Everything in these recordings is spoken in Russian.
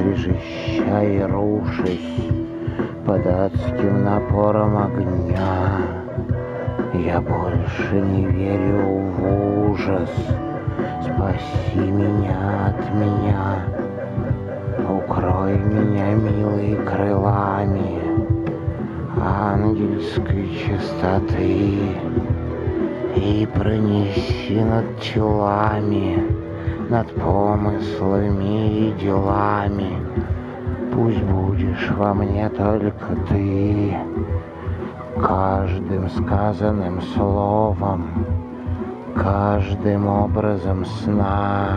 скрежеща и рушась под адским напором огня. Я больше не верю в ужас, спаси меня от меня, укрой меня, милый, крылами ангельской чистоты и пронеси над телами, над помыслами и делами. Пусть будешь во мне только ты, каждым сказанным словом, каждым образом сна.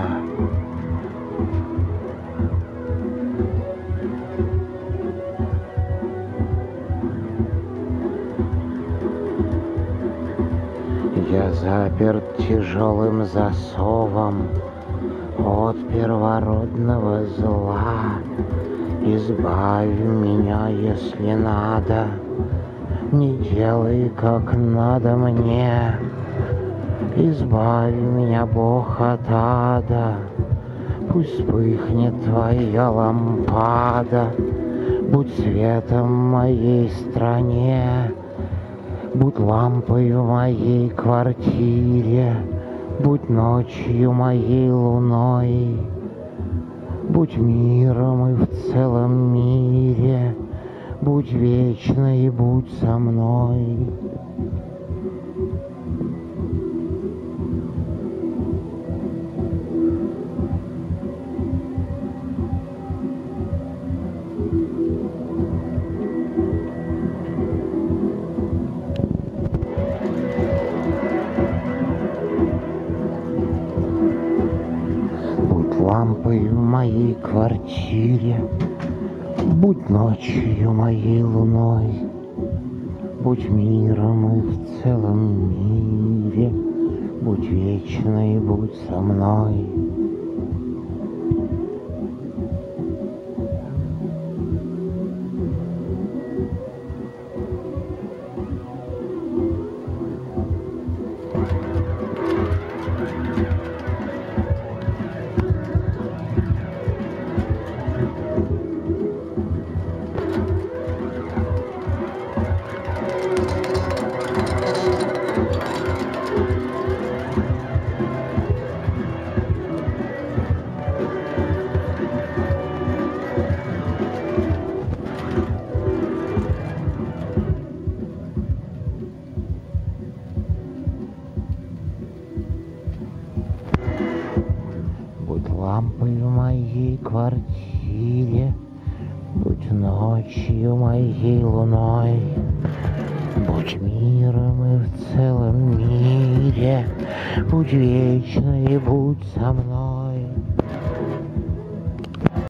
Я заперт тяжелым засовом от первородного зла. Избавь меня, если надо, не делай, как надо мне. Избавь меня, Бог, от ада, пусть вспыхнет твоя лампада. Будь светом в моей стране, будь лампой в моей квартире, будь ночью моей луной, будь миром и в целом мире, будь вечно и будь со мной. Лампой в моей квартире, будь ночью моей луной, будь миром и в целом мире, будь вечно и будь со мной. Будь лампой в моей квартире, будь ночью моей луной, будь миром и в целом мире, будь вечно и будь со мной.